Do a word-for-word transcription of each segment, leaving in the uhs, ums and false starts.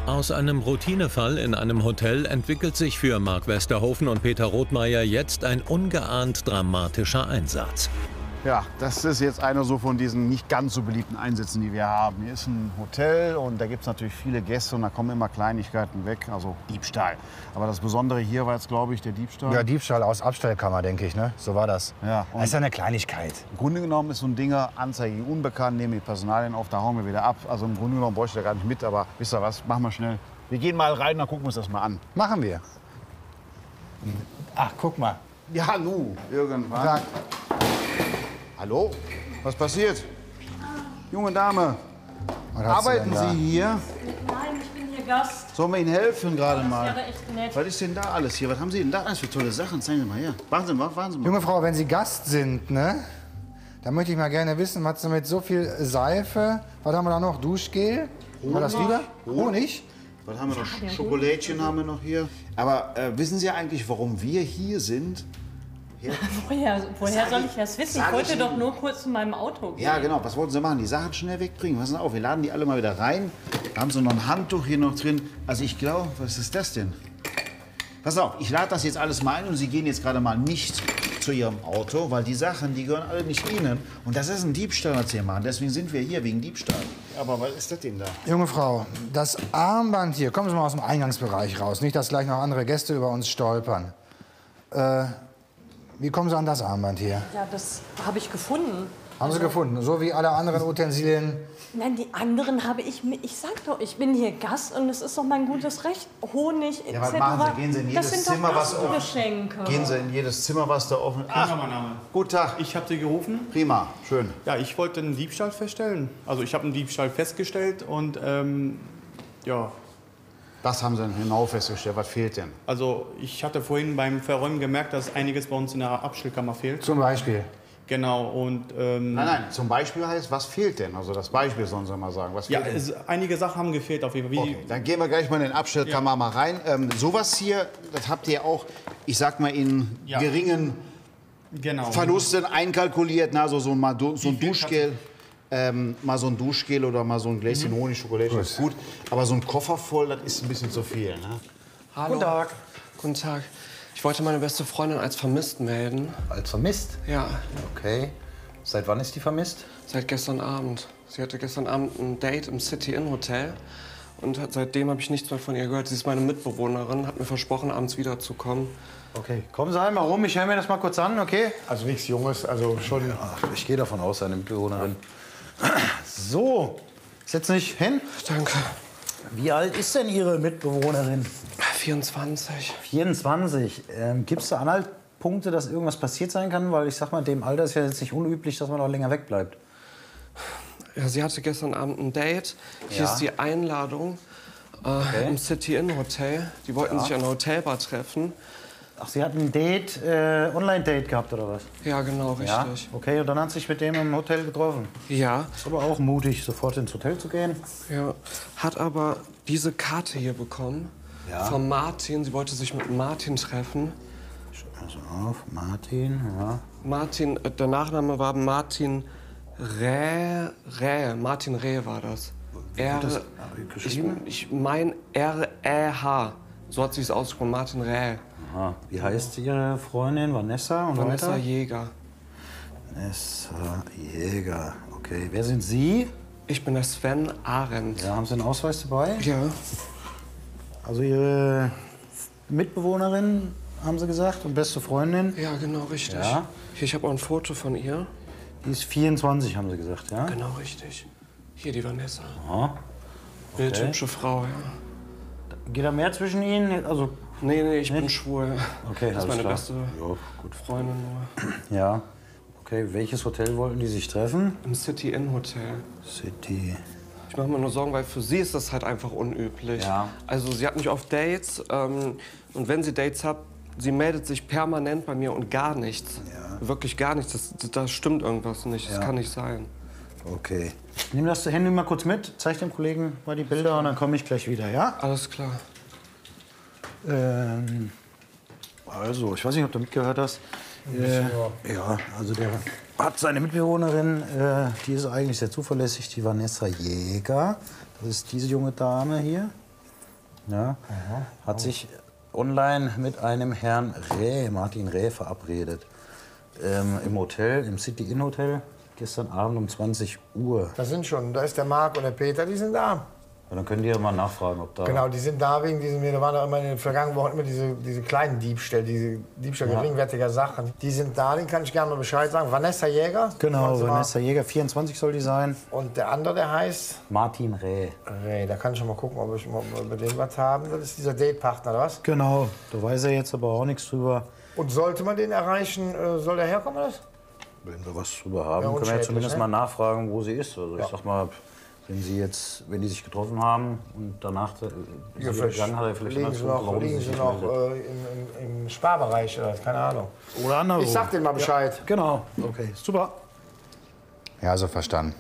Aus einem Routinefall in einem Hotel entwickelt sich für Mark Westerhofen und Peter Rothmeier jetzt ein ungeahnt dramatischer Einsatz. Ja, das ist jetzt einer so von diesen nicht ganz so beliebten Einsätzen, die wir haben. Hier ist ein Hotel und da gibt es natürlich viele Gäste und da kommen immer Kleinigkeiten weg, also Diebstahl. Aber das Besondere hier war jetzt, glaube ich, der Diebstahl. Ja, Diebstahl aus Abstellkammer, denke ich, ne? So war das. Ja, das ist ja eine Kleinigkeit. Im Grunde genommen ist so ein Dinger, Anzeige gegen Unbekannt, nehmen die Personalien auf, da hauen wir wieder ab. Also im Grunde genommen bräuchte ich da gar nicht mit, aber wisst ihr was, machen wir schnell. Wir gehen mal rein, dann gucken wir uns das mal an. Machen wir. Ach, guck mal. Ja, nu, irgendwann. Sag. Hallo? Was passiert? Junge Dame, Was hast du arbeiten denn da? Sie hier? Nein, ich bin hier Gast. Sollen wir Ihnen helfen gerade Das mal? wäre echt nett. Was ist denn da alles hier? Was haben Sie denn da alles für tolle Sachen? Zeigen Sie mal her. Warten Sie mal, warten Sie mal. Junge Frau, wenn Sie Gast sind, ne? Dann möchte ich mal gerne wissen, was Sie mit so viel Seife, was haben wir da noch? Duschgel? War das wieder? Honig? Was haben wir noch? Schokolädchen haben wir noch hier. Aber äh, wissen Sie eigentlich, warum wir hier sind? Ja, Woher, woher Sag soll ich- ich das wissen? sag Ich wollte ich doch Ihnen. nur kurz zu meinem Auto gehen. ja, genau. Was wollten Sie machen? Die Sachen schnell wegbringen. Passen Sie auf, wir laden die alle mal wieder rein. Da haben Sie noch ein Handtuch hier noch drin. Also ich glaube, was ist das denn? Pass auf, ich lade das jetzt alles mal ein und Sie gehen jetzt gerade mal nicht zu Ihrem Auto, weil die Sachen, die gehören alle nicht Ihnen. Und das ist ein Diebstahl, was Sie machen. Deswegen sind wir hier, wegen Diebstahl. Aber was ist das denn da? Junge Frau, das Armband hier, kommen Sie mal aus dem Eingangsbereich raus. Nicht, dass gleich noch andere Gäste über uns stolpern. Äh, wie kommen Sie an das Armband hier? Ja, das habe ich gefunden. Haben Sie gefunden, so wie alle anderen Utensilien. Nein, die anderen habe ich mir. Ich sag doch, ich bin hier Gast und es ist doch mein gutes Recht. Honig, et Ja, was cetera. machen Sie? Gehen Sie in das jedes sind Zimmer, doch was offen- Gastgeschenke. Gehen Sie in jedes Zimmer, was da offen ist. Ach, mein Name. Guten Tag. Ich habe Sie gerufen. Prima, schön. Ja, ich wollte einen Diebstahl feststellen. Also ich habe einen Diebstahl festgestellt und ähm, ja, Was haben Sie denn genau festgestellt? Was fehlt denn? also ich hatte vorhin beim Verräumen gemerkt, dass einiges bei uns in der Abstellkammer fehlt. Zum Beispiel. Genau und ähm, Nein, nein, zum Beispiel heißt, was fehlt denn? Also das Beispiel sollen Sie mal sagen. Was ja, fehlt denn? es, einige Sachen haben gefehlt auf jeden Fall. Wie, Okay, dann gehen wir gleich mal in den Abstellkammer mal rein. Ähm, sowas hier, das habt ihr auch, ich sag mal, in Ja. geringen genau. Verlusten einkalkuliert. Na, so, so, mal du, so ein Wie viel Duschgel. Ähm, mal so ein Duschgel oder mal so ein Gläschen Mhm. Honig, Schokolade ist gut. Aber so ein Koffer voll, das ist ein bisschen zu viel. Ne? Hallo. Guten Tag. Guten Tag. Ich wollte meine beste Freundin als vermisst melden. Als vermisst? Ja, Okay. Seit wann ist die vermisst? seit gestern Abend. Sie hatte gestern Abend ein Date im City Inn Hotel. Und hat, seitdem habe ich nichts mehr von ihr gehört. Sie ist meine Mitbewohnerin, hat mir versprochen, abends wiederzukommen. Okay, kommen Sie einmal rum, ich höre mir das mal kurz an, okay? Also nichts Junges, also schon. Ach, ich gehe davon aus, seine Mitbewohnerin. So, setzen Sie sich hin. Danke. Wie alt ist denn Ihre Mitbewohnerin? vierundzwanzig. vierundzwanzig. Ähm, Gibt es da Anhaltspunkte, dass irgendwas passiert sein kann? Weil ich sag mal, in dem Alter ist ja jetzt nicht unüblich, dass man auch länger wegbleibt. Ja, sie hatte gestern Abend ein Date. Hier Ja. ist die Einladung äh, im City Inn Hotel. Die wollten sich an der Hotelbar treffen. Ach, Sie hatten ein Date, äh, Online-Date gehabt oder was? Ja, genau, Ja. richtig. Okay, und dann hat sich mit dem im Hotel getroffen. Ja, Ist aber auch mutig, sofort ins Hotel zu gehen. ja. Hat aber diese Karte hier bekommen. Ja. Von Martin. Sie wollte sich mit Martin treffen. Also auf, Martin, ja. Martin, äh, der Nachname war Martin Räh. Räh. Martin Räh war das. R, das ich, geschrieben? ich mein R Ä H. So hat sie es ausgesprochen, Martin Räh. Aha. Wie heißt Ihre Freundin? Vanessa und Vanessa weiter? Jäger. Vanessa Jäger. Okay, wer sind Sie? Ich bin der Sven Arendt. Ja, haben Sie einen Ausweis dabei? Ja. Also Ihre Mitbewohnerin, haben Sie gesagt, und beste Freundin? Ja, genau, richtig. Ja. Hier, ich habe auch ein Foto von ihr. Die ist vierundzwanzig, haben Sie gesagt, ja? Genau, richtig. Hier die Vanessa. Aha. Eine Okay. hübsche Frau, ja. Geht da mehr zwischen Ihnen? Also, Nee, nee, ich bin Nicht? schwul. okay, Das ist alles meine klar. beste Ja, gut. Freundin nur. Ja. Okay, welches Hotel wollten die sich treffen? Im City Inn Hotel. City. Ich mache mir nur Sorgen, weil für sie ist das halt einfach unüblich. Ja. Also sie hat nicht oft Dates ähm, und wenn sie Dates hat, sie meldet sich permanent bei mir und gar nichts. Ja. Wirklich gar nichts. Das, da stimmt irgendwas nicht. Das Ja. kann nicht sein. Okay. Ich nehme das Handy mal kurz mit, zeige dem Kollegen mal die Bilder und dann komme ich gleich wieder, ja? Alles klar. Ähm, also, ich weiß nicht, ob du mitgehört hast. Äh, ja, also der hat seine Mitbewohnerin, äh, die ist eigentlich sehr zuverlässig, die Vanessa Jäger. Das ist diese junge Dame hier. Ja, hat sich online mit einem Herrn Reh, Martin Reh, verabredet. Ähm, Im Hotel, im City Inn Hotel, gestern Abend um zwanzig Uhr. Da sind schon, da ist der Marc und der Peter, die sind da. Ja, dann könnt ihr mal nachfragen, ob da... Genau, die sind da wegen diesem, da waren doch immer in den vergangenen Wochen immer diese, diese kleinen Diebstähle, diese Diebstahl Ja. geringwertiger Sachen. Die sind da, den kann ich gerne mal Bescheid sagen. Vanessa Jäger. Genau, Warte mal. Vanessa Jäger, vierundzwanzig soll die sein. Und der andere, der heißt? Martin Reh. Reh, da kann ich schon mal gucken, ob, ich, ob wir mit dem was haben. Das ist dieser Datepartner, oder was? Genau, da weiß er jetzt aber auch nichts drüber. Und sollte man den erreichen, äh, soll der herkommen, oder? Wenn wir was drüber haben, Ja, können wir ja unschädlich, zumindest ne? mal nachfragen, wo sie ist. Also ich Ja. sag mal, wenn sie jetzt, wenn die sich getroffen haben und danach äh, Ja, sie gegangen hat, er vielleicht liegen einen sie Grund, noch, warum sie liegen sich sie nicht noch meldet. äh, im, im, im Sparbereich oder was? Keine Ahnung. Oder anderswo. Ich sag denen mal Bescheid. Ja, genau, okay, super. Ja, also verstanden.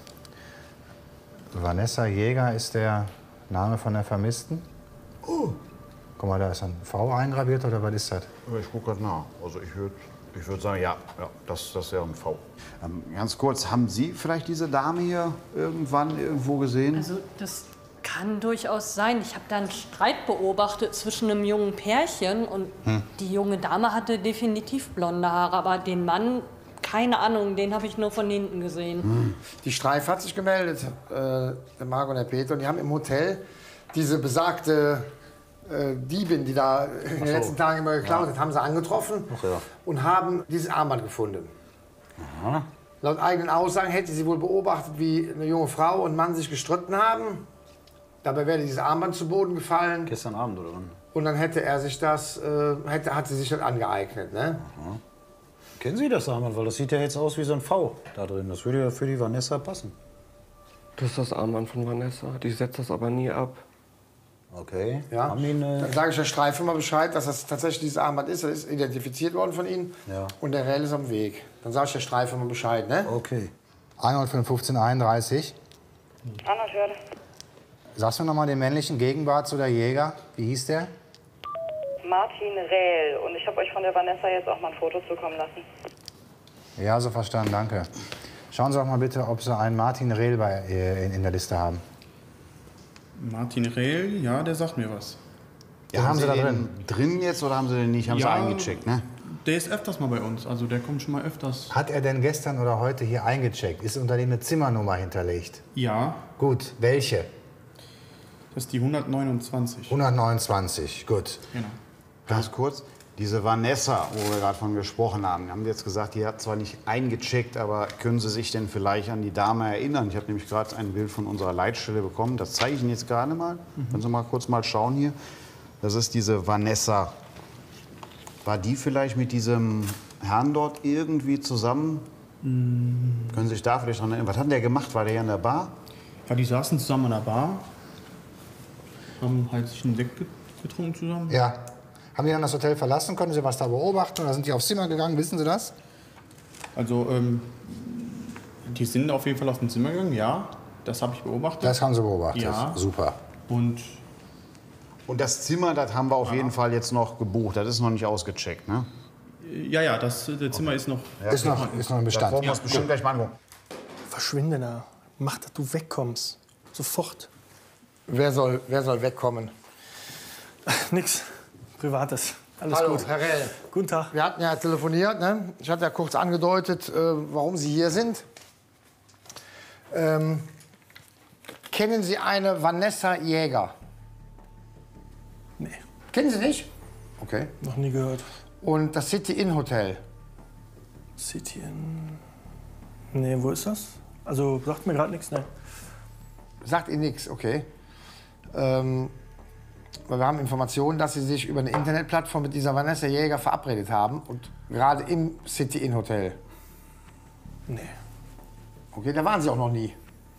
Vanessa Jäger ist der Name von der Vermissten? Oh. Guck mal, da ist ein V eingraviert oder was ist das? Ich gucke gerade nach. Also ich würde ich würd sagen, ja, ja das, das wäre ein V. Ähm, ganz kurz, haben Sie vielleicht diese Dame hier irgendwann irgendwo gesehen? Also das kann durchaus sein. Ich habe da einen Streit beobachtet zwischen einem jungen Pärchen und die junge Dame hatte definitiv blonde Haare, aber den Mann, keine Ahnung, den habe ich nur von hinten gesehen. Die Streif hat sich gemeldet, äh, der Marc und der Peter. Und die haben im Hotel diese besagte äh, Diebin, die da in den letzten Tagen immer geklaut hat, haben sie angetroffen Ach ja. und haben dieses Armband gefunden. Aha. Laut eigenen Aussagen hätte sie wohl beobachtet, wie eine junge Frau und Mann sich gestritten haben. Dabei wäre dieses Armband zu Boden gefallen. Gestern Abend oder wann? Und dann hätte er sich das, äh, hätte, hat sie sich das angeeignet. Ne? Kennen Sie das Armband? Weil das sieht ja jetzt aus wie so ein V da drin. Das würde ja für die Vanessa passen. Das ist das Armband von Vanessa. Die setzt das aber nie ab. Okay. Ja. Haben die eine... Dann sage ich der Streife mal Bescheid, dass das tatsächlich dieses Armband ist. Das ist identifiziert worden von Ihnen. Ja. Und der Rell ist am Weg. Dann sage ich der Streife mal Bescheid. Ne? Okay. hundertfünfzehn einunddreißig. Anatole. Sagst du noch mal den männlichen Gegenwart zu der Jäger? Wie hieß der? Martin Rehl. Und ich habe euch von der Vanessa jetzt auch mal ein Foto zukommen lassen. Ja, so verstanden, danke. Schauen Sie doch mal bitte, ob Sie einen Martin Rehl bei, äh, in, in der Liste haben. Martin Rehl, ja, der sagt mir was. Ja, haben Sie da den drin? drin jetzt oder haben Sie den nicht? Haben Ja. Sie eingecheckt, ne? Der ist öfters mal bei uns, also der kommt schon mal öfters. Hat er denn gestern oder heute hier eingecheckt? Ist unter dem eine Zimmernummer hinterlegt? Ja, Gut, welche? das ist die hundertneunundzwanzig. hundertneunundzwanzig, gut. Genau. Ganz kurz, diese Vanessa, wo wir gerade von gesprochen haben, haben Sie jetzt gesagt, die hat zwar nicht eingecheckt, aber können Sie sich denn vielleicht an die Dame erinnern? Ich habe nämlich gerade ein Bild von unserer Leitstelle bekommen. Das zeige ich Ihnen jetzt gerade mal. Mhm. Können Sie mal kurz mal schauen hier. Das ist diese Vanessa. War die vielleicht mit diesem Herrn dort irgendwie zusammen? Mhm. Können Sie sich da vielleicht dran erinnern? Was hat der gemacht? War der hier in der Bar? Ja, die saßen zusammen an der Bar, haben halt sich einen Sekt getrunken zusammen. Ja. Haben die dann das Hotel verlassen? Können Sie was da beobachten? Oder sind die aufs Zimmer gegangen? Wissen Sie das? Also, ähm, die sind auf jeden Fall auf dem Zimmer gegangen, ja. Das habe ich beobachtet. Das haben Sie beobachtet. Ja. Super. Und Und das Zimmer, das haben wir auf jeden Fall jetzt noch gebucht. Das ist noch nicht ausgecheckt, ne? äh, ja, ja, das der Zimmer ist noch. Ist noch, ist noch im Da Bestand. wollen wir uns bestimmt gleich mal angucken. Verschwinde da. Mach, dass du wegkommst. Sofort. Wer soll, wer soll wegkommen? Nix. Privates. Alles Hallo, gut. Herr Rell. Guten Tag. Wir hatten ja telefoniert. Ne? Ich hatte ja kurz angedeutet, äh, warum Sie hier sind. Ähm, kennen Sie eine Vanessa Jäger? Nee, Kennen Sie nicht? Okay. noch nie gehört. Und das City Inn Hotel? City in... Nee, wo ist das? Also, sagt mir gerade nichts, ne? Sagt Ihnen nichts, okay. Ähm, weil wir haben Informationen, dass Sie sich über eine Internetplattform mit dieser Vanessa Jäger verabredet haben. Und gerade im City Inn Hotel. Nee. Okay, da waren Sie auch noch nie.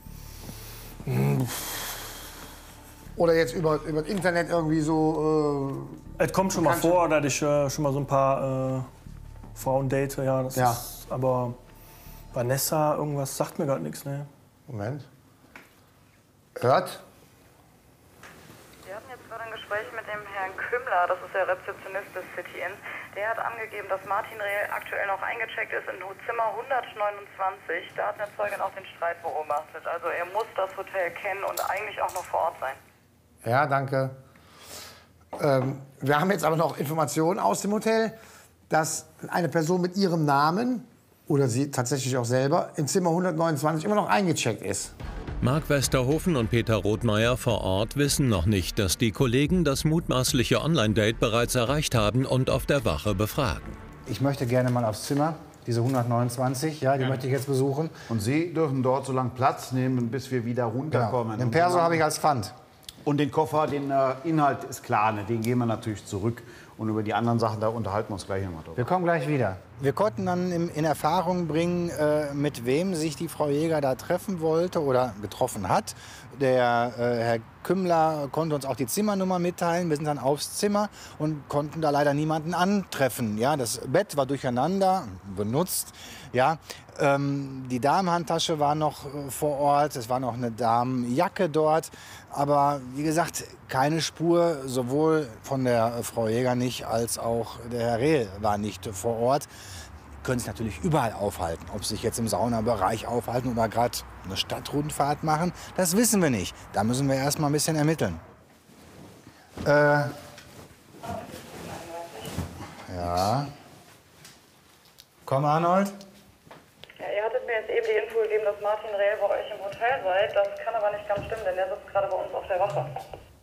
Oder jetzt über, über das Internet irgendwie so. Es kommt schon mal Kannst du- vor, dass ich äh, schon mal so ein paar äh, Frauen date, ja. Das Ja. Ist, aber Vanessa, irgendwas sagt mir gerade nichts, ne? Äh, Moment. Hört? Wir hatten jetzt gerade ein Gespräch mit dem Herrn Kümmler, das ist der Rezeptionist des City Inn. Der hat angegeben, dass Martin Rehl aktuell noch eingecheckt ist in Zimmer hundertneunundzwanzig. Da hat eine Zeugin auch den Streit beobachtet. Also er muss das Hotel kennen und eigentlich auch noch vor Ort sein. Ja, danke. Ähm, wir haben jetzt aber noch Informationen aus dem Hotel, dass eine Person mit ihrem Namen oder sie tatsächlich auch selber in Zimmer hundertneunundzwanzig immer noch eingecheckt ist. Mark Westerhofen und Peter Rothmeier vor Ort wissen noch nicht, dass die Kollegen das mutmaßliche Online-Date bereits erreicht haben und auf der Wache befragen. Ich möchte gerne mal aufs Zimmer, diese hundertneunundzwanzig, ja, die ja. möchte ich jetzt besuchen. Und Sie dürfen dort so lange Platz nehmen, bis wir wieder runterkommen. Genau. Den Perso habe ich als Pfand. Und den Koffer, den äh, Inhalt ist klar, ne? Den gehen wir natürlich zurück. Und über die anderen Sachen, da unterhalten wir uns gleich nochmal drüber. Wir kommen gleich wieder. Wir konnten dann in, in Erfahrung bringen, äh, mit wem sich die Frau Jäger da treffen wollte oder getroffen hat. Der äh, Herr Kümmler konnte uns auch die Zimmernummer mitteilen. Wir sind dann aufs Zimmer und konnten da leider niemanden antreffen. Ja, das Bett war durcheinander, benutzt. Ja, ähm, die Damenhandtasche war noch äh, vor Ort. Es war noch eine Damenjacke dort. Aber wie gesagt, keine Spur, sowohl von der Frau Jäger nicht, als auch der Herr Rehl war nicht vor Ort. Können sich natürlich überall aufhalten. Ob sie sich jetzt im Saunabereich aufhalten oder gerade eine Stadtrundfahrt machen, das wissen wir nicht. Da müssen wir erst mal ein bisschen ermitteln. Äh, ja. Komm, Arnold. Ja, ihr hattet mir jetzt eben die Info gegeben, dass Martin Rehl bei euch im Hotel seid. Das kann aber nicht ganz stimmen, denn der sitzt gerade bei uns auf der Wache.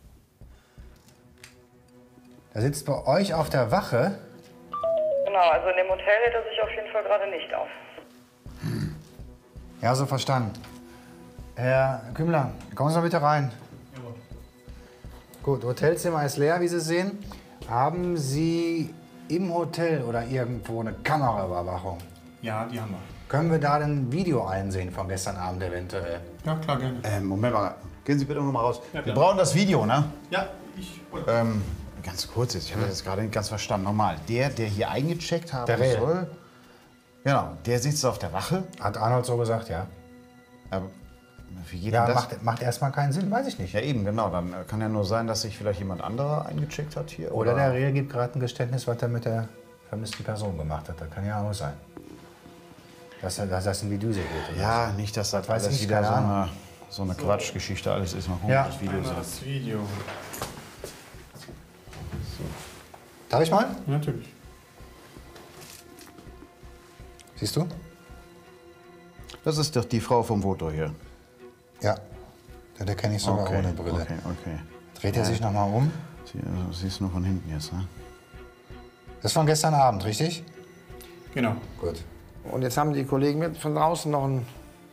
Er sitzt bei euch auf der Wache? Genau, also in dem Hotel hält er sich auf jeden Fall gerade nicht auf. Ja, so verstanden. Herr Kümmler, kommen Sie mal bitte rein. Jawohl. Gut, Hotelzimmer ist leer, wie Sie sehen. Haben Sie im Hotel oder irgendwo eine Kameraüberwachung? Ja, die haben wir. Können wir da ein Video einsehen von gestern Abend eventuell? Ja, klar, gerne. Ähm, Moment mal, gehen Sie bitte noch mal raus. Ja, wir brauchen das Video, ne? Ja, ich... Ähm, ganz kurz jetzt, ich habe das jetzt gerade nicht ganz verstanden. Nochmal, der, der hier eingecheckt haben Der Rehl. soll, genau, der sitzt auf der Wache. Hat Arnold so gesagt, ja. Aber wie geht Ja, denn das? macht, macht erstmal keinen Sinn, weiß ich nicht. Ja eben, genau. Dann äh, kann ja nur sein, dass sich vielleicht jemand anderer eingecheckt hat hier. Oder der Rehl gibt gerade ein Geständnis, was er mit der vermissten Person gemacht hat. Das kann ja auch sein. Dass, er, dass das in die Düse geht. oder Ja, nicht, dass das weiß alles ich, wieder keine so Ahnung. eine, so eine Quatschgeschichte alles ist. Mal gucken, Ja. ob das Video sagt. Das Video. Darf ich mal? Natürlich. Siehst du? Das ist doch die Frau vom Foto hier. Ja. Den kenne ich sogar Okay, ohne Brille. okay, okay. Dreht er sich noch mal um? Sie, also, siehst du nur von hinten jetzt, ne? Das ist von gestern Abend, richtig? Genau. Gut. Und jetzt haben die Kollegen mir von draußen noch ein,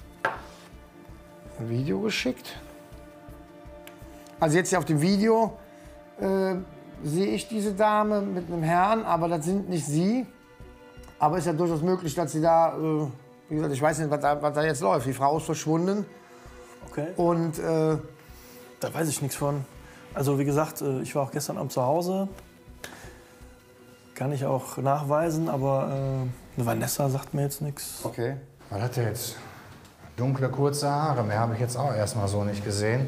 ein Video geschickt. Also jetzt hier auf dem Video äh, sehe ich diese Dame mit einem Herrn, aber das sind nicht sie. Aber es ist ja durchaus möglich, dass sie da, äh, wie gesagt, ich weiß nicht, was da, was da jetzt läuft. Die Frau ist verschwunden. Okay. Und äh, Da weiß ich nichts von. Also wie gesagt, äh, ich war auch gestern Abend zu Hause. Kann ich auch nachweisen, aber äh, eine Vanessa sagt mir jetzt nichts. okay. Was hat der jetzt? Dunkle, kurze Haare. Mehr habe ich jetzt auch erstmal so nicht gesehen.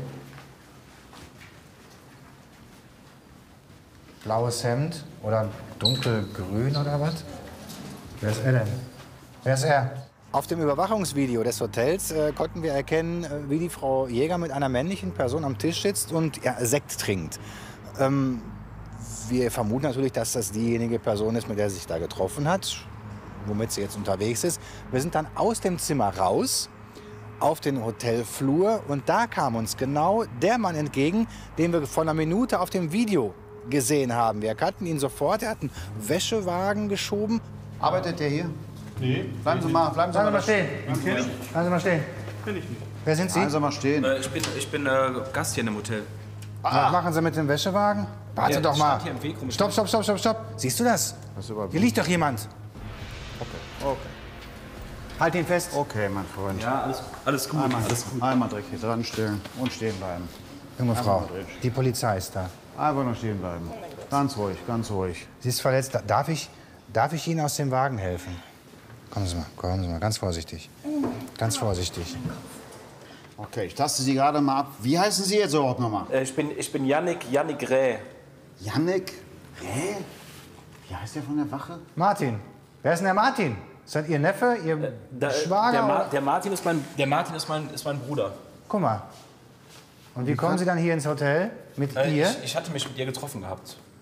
Blaues Hemd oder dunkelgrün oder was? Wer ist er denn? Wer ist er? Auf dem Überwachungsvideo des Hotels äh, konnten wir erkennen, äh, wie die Frau Jäger mit einer männlichen Person am Tisch sitzt und ja, Sekt trinkt. Ähm, wir vermuten natürlich, dass das diejenige Person ist, mit der sie sich da getroffen hat, womit sie jetzt unterwegs ist. Wir sind dann aus dem Zimmer raus auf den Hotelflur und da kam uns genau der Mann entgegen, den wir vor einer Minute auf dem Video gesehen haben. Wir erkannten ihn sofort, er hat einen Wäschewagen geschoben. Arbeitet der hier? Nee. Bleiben Sie mal, bleiben Sie Bleiben Sie mal mal stehen. Kenn ich? Bleiben Sie mal stehen. Kenn ich nicht. Wer sind Sie? Bleiben Sie mal stehen. Äh, ich bin, ich bin äh, Gast hier in dem Hotel. Was machen Sie mit dem Wäschewagen? Warte Ja, doch ich mal. stand hier im Weg rum. Stopp, stopp, stopp, stopp, stopp. Siehst du das? Das ist überhaupt Hier liegt doch jemand. Okay. Halt ihn fest. Okay, mein Freund. Ja, alles, alles gut. Einmal, Alles gut. einmal direkt hier dran stellen und stehen bleiben. Junge Frau, mal drin. die Polizei ist da. Einfach nur stehen bleiben. Ganz ruhig, ganz ruhig. Sie ist verletzt. Darf ich, darf ich Ihnen aus dem Wagen helfen? Kommen Sie mal, kommen Sie mal, ganz vorsichtig. Ganz vorsichtig. Okay, ich taste Sie gerade mal ab. Wie heißen Sie jetzt überhaupt nochmal? Äh, ich bin, ich bin Yannick, Yannick Räh. Yannick Räh? Wie heißt der von der Wache? Martin. Wer ist denn der Martin? Ist das Ihr Neffe, Ihr Da, Schwager? der, Ma oder? der Martin, ist mein, der Martin ist, mein, ist mein Bruder. Guck mal. Und wie kommen Sie dann hier ins Hotel mit Äh, ihr? ich, ich hatte mich mit ihr getroffen gehabt.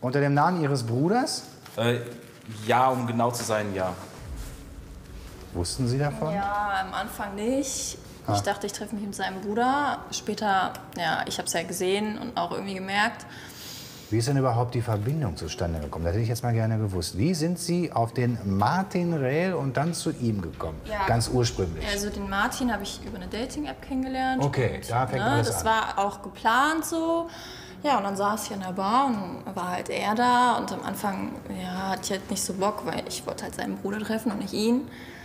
Unter dem Namen Ihres Bruders? Äh, ja, um genau zu sein, ja. Wussten Sie davon? Ja, am Anfang nicht. Ah. Ich dachte, ich treffe mich mit seinem Bruder. Später, ja, ich habe es ja gesehen und auch irgendwie gemerkt. Wie ist denn überhaupt die Verbindung zustande gekommen? Das hätte ich jetzt mal gerne gewusst. Wie sind Sie auf den Martin Rehl und dann zu ihm gekommen? Ja. Ganz ursprünglich. Also den Martin habe ich über eine Dating-App kennengelernt. Okay, und, da fängt ne, alles das an. war auch geplant so. Ja, und dann saß ich in der Bar und war halt er da. Und am Anfang ja, hatte ich halt nicht so Bock, weil ich wollte halt seinen Bruder treffen und nicht ihn.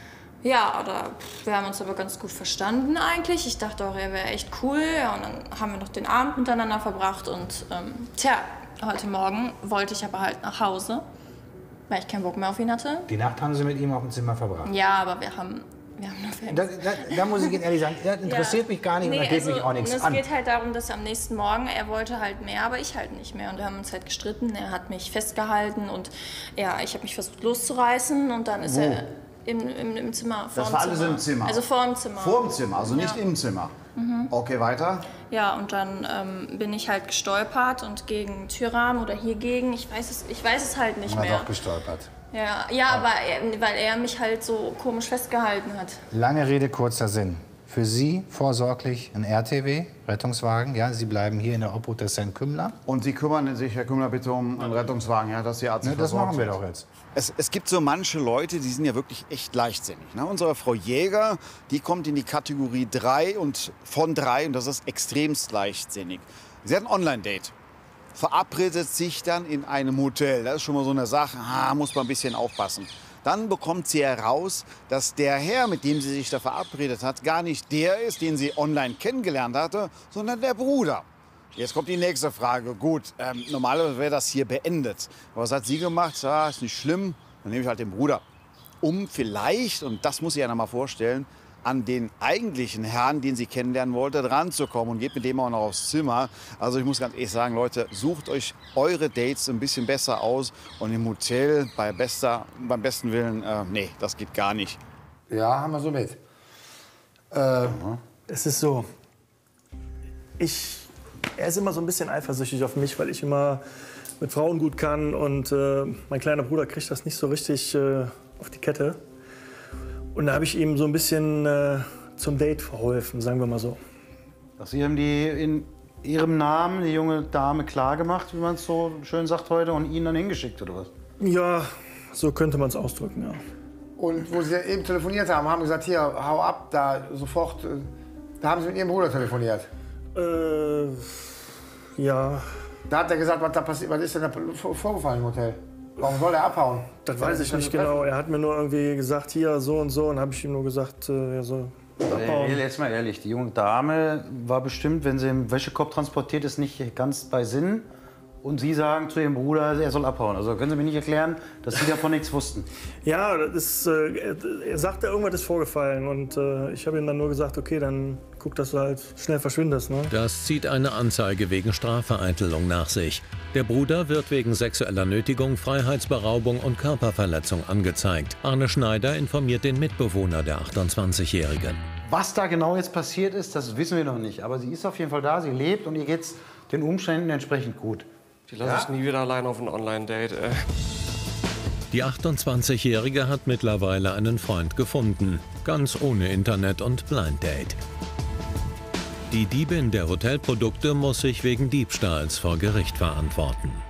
Ja, oder, wir haben uns aber ganz gut verstanden eigentlich. Ich dachte auch, er wäre echt cool. Ja, und dann haben wir noch den Abend miteinander verbracht. Und ähm, tja, heute Morgen wollte ich aber halt nach Hause, weil ich keinen Bock mehr auf ihn hatte. Die Nacht haben Sie mit ihm auf dem Zimmer verbracht? Ja, aber wir haben, wir haben nur Fernsehen. Da, da, da muss ich Ihnen ehrlich sagen, das interessiert Ja. mich gar nicht Nee, und da geht also, mich auch nichts Es an. geht halt darum, dass am nächsten Morgen, er wollte halt mehr, aber ich halt nicht mehr. Und wir haben uns halt gestritten. Er hat mich festgehalten und ja, ich habe mich versucht loszureißen. Und dann ist Wo? er im, im, im Zimmer, vor Das dem war alles Zimmer. im Zimmer? Also vor dem Zimmer. Vor dem Zimmer, also nicht Ja. im Zimmer. Mhm. Okay, weiter. Ja, und dann ähm, bin ich halt gestolpert und gegen Türrahmen oder hiergegen. Ich weiß es, ich weiß es halt nicht Na mehr. doch, gestolpert. Ja, ja, aber er, weil er mich halt so komisch festgehalten hat. Lange Rede, kurzer Sinn. Für Sie vorsorglich ein R T W, Rettungswagen. Ja, Sie bleiben hier in der Obhut des Herrn Kümmler. Und Sie kümmern sich, Herr Kümmler, bitte um einen Rettungswagen, ja, dass die Arzt Ne, das versorgt machen wir wird. doch jetzt. Es, es gibt so manche Leute, die sind ja wirklich echt leichtsinnig. Ne? Unsere Frau Jäger, die kommt in die Kategorie drei und von drei und das ist extremst leichtsinnig. Sie hat ein Online-Date, verabredet sich dann in einem Hotel. Das ist schon mal so eine Sache, ah, muss man ein bisschen aufpassen. Dann bekommt sie heraus, dass der Herr, mit dem sie sich da verabredet hat, gar nicht der ist, den sie online kennengelernt hatte, sondern der Bruder. Jetzt kommt die nächste Frage. Gut, ähm, normalerweise wäre das hier beendet. Aber was hat sie gemacht? Ja, ist nicht schlimm, dann nehme ich halt den Bruder. Um vielleicht, und das muss ich ja noch mal vorstellen, an den eigentlichen Herrn, den sie kennenlernen wollte, ranzukommen und geht mit dem auch noch aufs Zimmer. Also ich muss ganz ehrlich sagen, Leute, sucht euch eure Dates ein bisschen besser aus. Und im Hotel, bei bester, beim besten Willen, äh, nee, das geht gar nicht. Ja, haben wir so mit. Äh, Es ist so, ich, er ist immer so ein bisschen eifersüchtig auf mich, weil ich immer mit Frauen gut kann. Und äh, mein kleiner Bruder kriegt das nicht so richtig äh, auf die Kette. Und da habe ich ihm so ein bisschen äh, zum Date verholfen, sagen wir mal so. Dass Sie haben die in Ihrem Namen, die junge Dame, klargemacht, wie man es so schön sagt heute, und ihn dann hingeschickt, oder was? Ja, so könnte man es ausdrücken, ja. Und wo sie eben telefoniert haben, haben gesagt, hier, hau ab, da sofort. äh, Da haben sie mit ihrem Bruder telefoniert. Äh, ja. Da hat er gesagt, was da passiert, was ist denn da vorgefallen im Hotel? Warum soll er abhauen? Das weiß ich nicht genau. Er hat mir nur irgendwie gesagt, hier, so und so. Und habe ich ihm nur gesagt, äh, er soll abhauen. Jetzt mal ehrlich, die junge Dame war bestimmt, wenn sie im Wäschekorb transportiert ist, nicht ganz bei Sinn. Und Sie sagen zu Ihrem Bruder, er soll abhauen. Also können Sie mir nicht erklären, dass Sie davon nichts wussten? Ja, das ist, äh, er sagte, irgendwas ist vorgefallen. Und äh, ich habe ihm dann nur gesagt, okay, dann guck, dass du halt schnell verschwindest. Ne? Das zieht eine Anzeige wegen Strafvereitelung nach sich. Der Bruder wird wegen sexueller Nötigung, Freiheitsberaubung und Körperverletzung angezeigt. Arne Schneider informiert den Mitbewohner der achtundzwanzigjährigen. Was da genau jetzt passiert ist, das wissen wir noch nicht. Aber sie ist auf jeden Fall da, sie lebt und ihr geht's den Umständen entsprechend gut. Die lasse ich nie wieder allein auf ein Online-Date. Äh. Die achtundzwanzigjährige hat mittlerweile einen Freund gefunden. Ganz ohne Internet und Blind Date. Die Diebin der Hotelprodukte muss sich wegen Diebstahls vor Gericht verantworten.